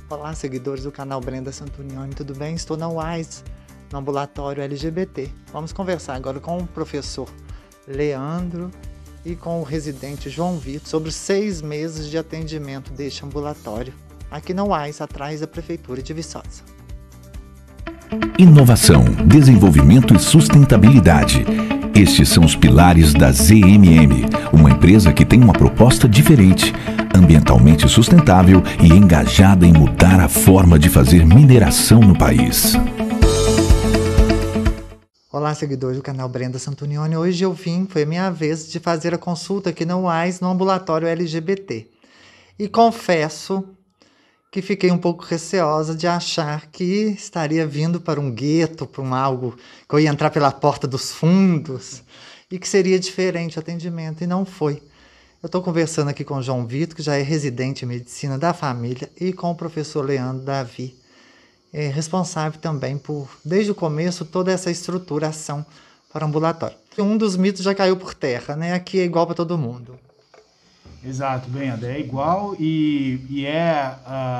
Olá, seguidores do canal Brenda Santunioni, tudo bem? Estou na UAS, no ambulatório LGBT. Vamos conversar agora com o professor Leandro e com o residente João Vitor sobre 6 meses de atendimento deste ambulatório, aqui na UAS, atrás da Prefeitura de Viçosa. Inovação, desenvolvimento e sustentabilidade. Estes são os pilares da ZMM, uma empresa que tem uma proposta diferente, ambientalmente sustentável e engajada em mudar a forma de fazer mineração no país. Olá, seguidores do canal Brenda Santunioni. Hoje foi a minha vez de fazer a consulta aqui na UAS, no ambulatório LGBT. E confesso que fiquei um pouco receosa de achar que estaria vindo para um gueto, para algo que eu ia entrar pela porta dos fundos e que seria diferente o atendimento, e não foi. Eu estou conversando aqui com o João Vitor, que já é residente em medicina da família, e com o professor Leandro Davi, responsável também por, desde o começo, toda essa estruturação para o ambulatório. Um dos mitos já caiu por terra, né? Aqui é igual para todo mundo. Exato, Brenda, é igual e é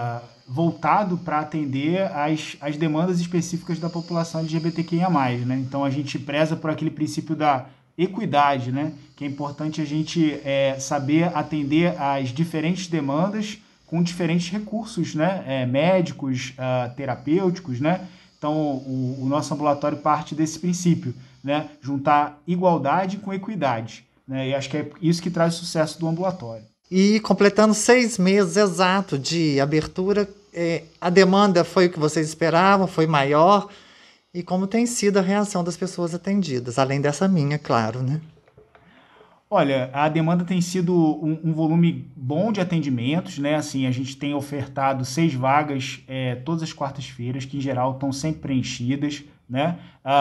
voltado para atender às demandas específicas da população LGBTQIA+, né? Então a gente preza por aquele princípio da equidade, né? Que é importante a gente saber atender às diferentes demandas com diferentes recursos, né? Médicos, terapêuticos, né? Então o nosso ambulatório parte desse princípio, né? Juntar igualdade com equidade. E acho que é isso que traz o sucesso do ambulatório. E completando 6 meses exato de abertura, a demanda foi o que vocês esperavam, foi maior? E como tem sido a reação das pessoas atendidas, além dessa minha, claro, né? Olha, a demanda tem sido um volume bom de atendimentos, né? Assim, a gente tem ofertado 6 vagas todas as quartas-feiras, que em geral estão sempre preenchidas, né?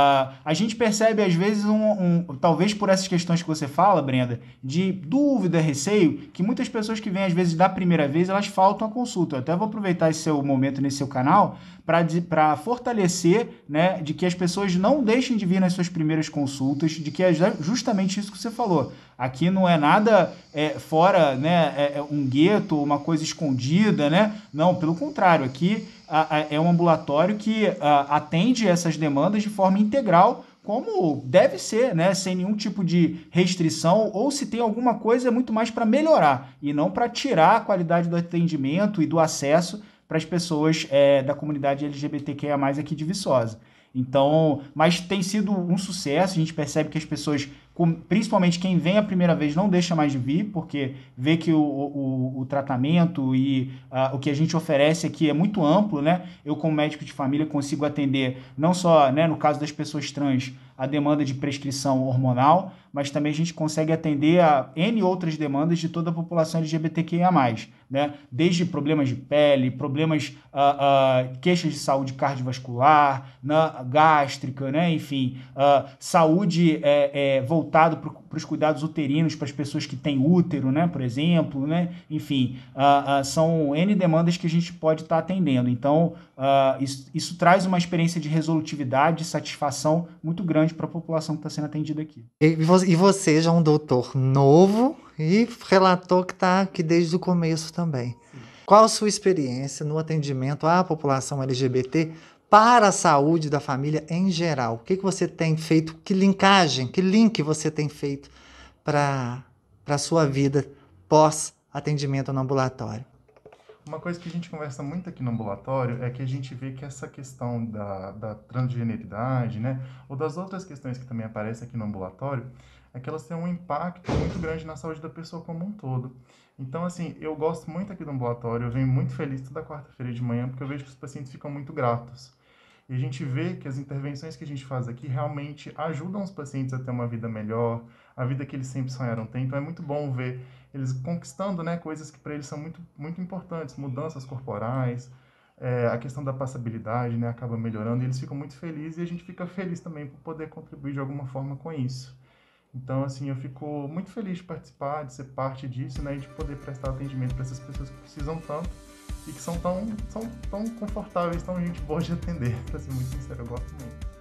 A gente percebe às vezes talvez por essas questões que você fala, Brenda, de dúvida, receio, que muitas pessoas que vêm às vezes da primeira vez, elas faltam a consulta. Eu até vou aproveitar esse seu momento nesse seu canal para fortalecer, né, de que as pessoas não deixem de vir nas suas primeiras consultas, de que é justamente isso que você falou. Aqui não é nada fora, né, um gueto, uma coisa escondida, né? Não, pelo contrário, aqui é um ambulatório que atende essas demandas de forma integral, como deve ser, né? Sem nenhum tipo de restrição, ou se tem alguma coisa é muito mais para melhorar e não para tirar a qualidade do atendimento e do acesso para as pessoas da comunidade LGBTQIA+, aqui de Viçosa. Então, mas tem sido um sucesso, a gente percebe que as pessoas, principalmente quem vem a primeira vez, não deixa mais de vir, porque vê que o tratamento e o que a gente oferece aqui é muito amplo, né? Eu, como médico de família, consigo atender não só, né, no caso das pessoas trans, a demanda de prescrição hormonal, mas também a gente consegue atender a N outras demandas de toda a população LGBTQIA+, né? Desde problemas de pele, problemas, queixas de saúde cardiovascular, gástrica, né? Enfim, saúde voltado para os cuidados uterinos, para as pessoas que têm útero, né? Por exemplo, né? Enfim, são N demandas que a gente pode estar atendendo. Então, isso traz uma experiência de resolutividade, de satisfação muito grande para a população que está sendo atendida aqui. E você já é um doutor novo e relatou que está aqui desde o começo também. Sim. Qual a sua experiência no atendimento à população LGBT para a saúde da família em geral? O que você tem feito? Que link você tem feito para a sua vida pós-atendimento no ambulatório? Uma coisa que a gente conversa muito aqui no ambulatório é que a gente vê que essa questão da transgeneridade, né, ou das outras questões que também aparecem aqui no ambulatório, é que elas têm um impacto muito grande na saúde da pessoa como um todo. Então, assim, eu gosto muito aqui do ambulatório, eu venho muito feliz toda quarta-feira de manhã, porque eu vejo que os pacientes ficam muito gratos. E a gente vê que as intervenções que a gente faz aqui realmente ajudam os pacientes a ter uma vida melhor, a vida que eles sempre sonharam ter. Então é muito bom ver eles conquistando, né, coisas que para eles são muito, muito importantes, mudanças corporais, a questão da passabilidade, né, acaba melhorando, e eles ficam muito felizes e a gente fica feliz também por poder contribuir de alguma forma com isso. Então, assim, eu fico muito feliz de participar, de ser parte disso, né, e de poder prestar atendimento para essas pessoas que precisam tanto e que são tão confortáveis, tão gente boa de atender, para ser muito sincero, eu gosto muito.